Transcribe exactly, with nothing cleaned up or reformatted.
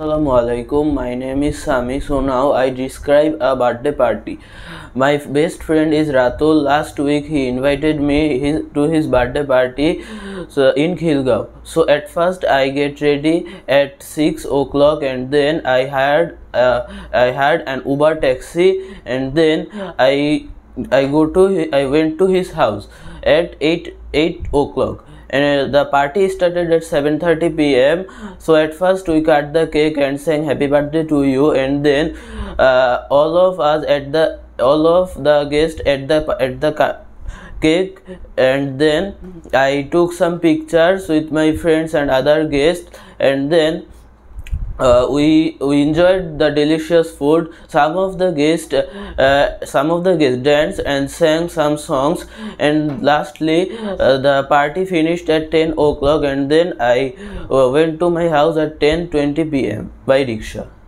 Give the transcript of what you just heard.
Assalamu alaikum. My name is Sami. So now I describe a birthday party. My best friend is Ratul. Last week he invited me his, to his birthday party so in Khilgaon. So at first I get ready at six o'clock and then I hired uh, I hired an Uber taxi and then I I go to I went to his house at eight eight o'clock. And uh, the party started at seven thirty p m So at first we cut the cake and sang happy birthday to you, and then uh, all of us at the all of the guests at the at the cake, and then I took some pictures with my friends and other guests, and then Uh, we we enjoyed the delicious food. Some of the guests uh, some of the guests danced and sang some songs, and lastly uh, the party finished at ten o'clock, and then I uh, went to my house at ten twenty p m by rickshaw.